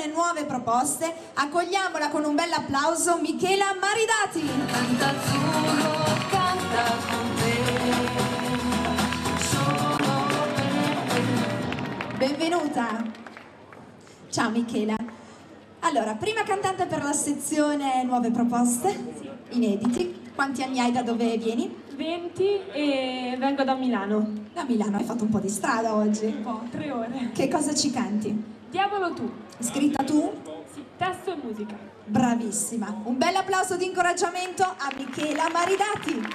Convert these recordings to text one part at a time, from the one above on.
sezione Nuove Proposte. Accogliamola con un bel applauso, Michela Maridati. Canta azzurro, canta con te, solo per te. Benvenuta. Ciao Michela. Allora, prima cantante per la sezione Nuove Proposte, inediti. Quanti anni hai, da dove vieni? 20 e vengo da Milano. Da Milano, hai fatto un po' di strada oggi. Un po', 3 ore. Che cosa ci canti? Diavolo tu. Scritta tu? Sì, testo e musica. Bravissima. Un bel applauso di incoraggiamento a Michela Maridati.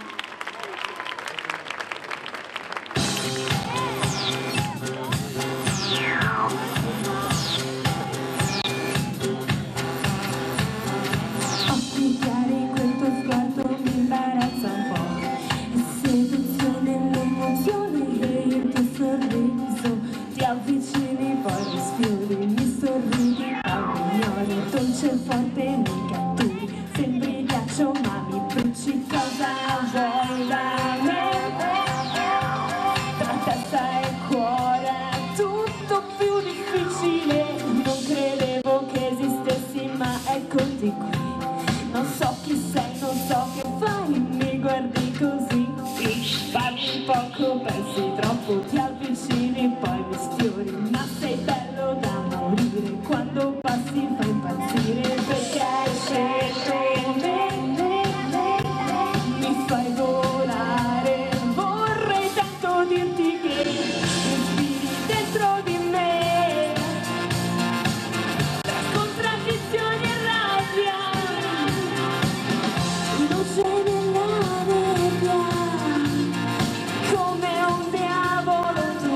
Occhi chiari, quel tuo sguardo mi imbarazza un po'. Seduzione, l'emozione e il tuo sorriso. Ti avvicini, poi mi sfiori, mi sorridi, poi mi ignori. Dolce e forte, mi catturi. Sembri ghiaccio, ma mi bruci. Cosa vuoi da me? Tra testa e cuore è tutto più difficile. Non credevo che esistessi, ma eccoti qui. Non so chi sei, non so che fai, mi guardi così. Parli poco, pensi troppo, ti avvicini, poi mi sfiori. Ma sei bello da morire, quando passi fai impazzire. Perché hai scelto me, mi fai volare. Vorrei tanto dirti che respiri dentro di me. Tra contraddizioni e rabbia, luce nella nebbia, come un diavolo tu.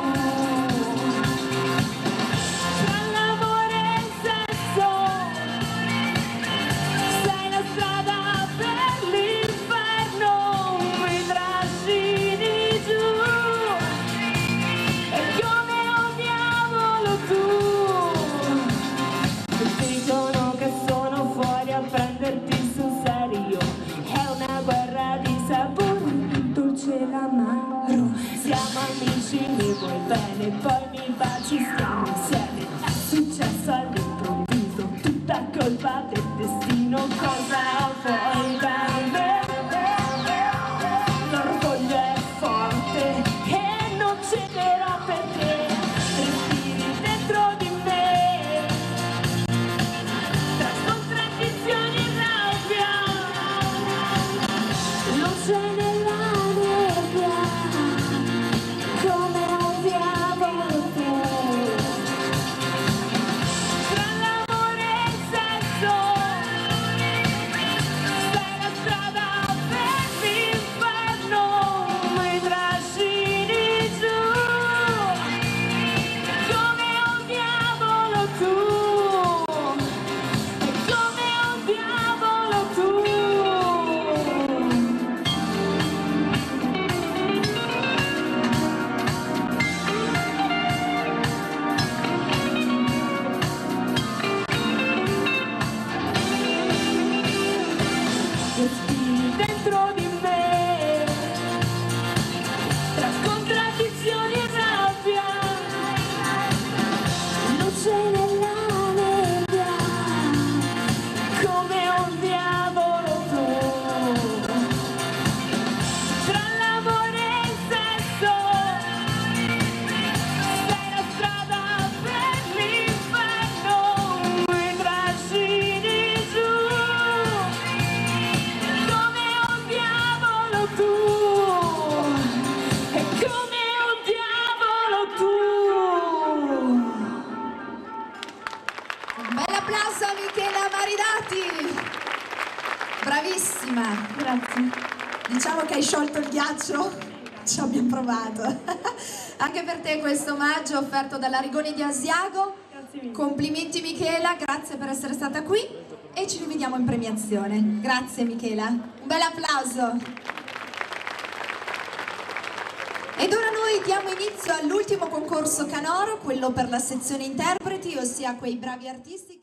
Tra l'amore e il sesso, sei la strada per l'inferno, mi trascini giù. E come un diavolo tu. Dicono che sono fuori a prenderti sul serio. È una guerra di sapori, dolce e l'amaro. Siamo amici, mi vuoi bene, poi mi baci, stiamo insieme. È successo all'improvviso, tutta colpa del destino. Cosa vuoi da me? L'orgoglio è forte e non cederò per te. Respiri dentro di me. Tra contraddizioni e rabbia, luce nella nebbia, come un diavolo tu. Tra l'amore e il sesso, sei la strada per l'inferno, mi trascini giù. Come un diavolo tu. Come un diavolo tu. Respiri dentro di me. Tra contraddizioni e rabbia, luce nella nebbia, come un diavolo tu. Tra l'amore e il sesso, sei la strada per l'inferno, mi trascini giù. Come un diavolo tu. E come un diavolo tu. Un bel applauso a Michela Maridati. Bravissima. Grazie. Diciamo che hai sciolto il ghiaccio. Ci abbiamo provato. Anche per te questo omaggio offerto dalla Rigoni di Asiago. Grazie mille. Complimenti Michela, grazie per essere stata qui e ci rivediamo in premiazione. Grazie Michela. Un bel applauso. Ed ora noi diamo inizio all'ultimo concorso canoro, quello per la sezione interpreti, ossia quei bravi artisti